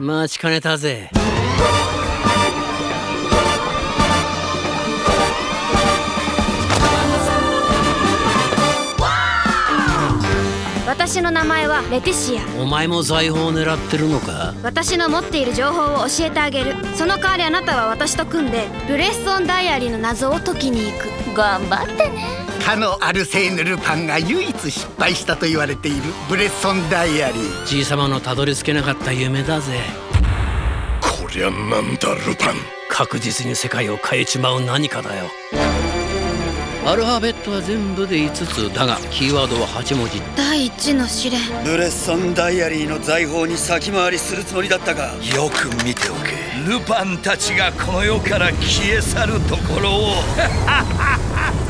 待ちかねたぜ。 私の名前はレティシア。 お前も財宝を狙ってるのか？ 私の持っている情報を教えてあげる。その代わりあなたは私と組んでブレッソンダイアリーの謎を解きに行く。頑張ってね。 かのアルセーヌ・ルパンが唯一失敗したと言われているブレッソンダイアリー。 じいさまのたどり着けなかった夢だぜ。 こりゃなんだルパン。 確実に世界を変えちまう何かだよ。アルファベットは全部で5つだがキーワードは8文字。 第一の試練。 ブレッソンダイアリーの財宝に先回りするつもりだったが、よく見ておけ。ルパンたちがこの世から消え去るところを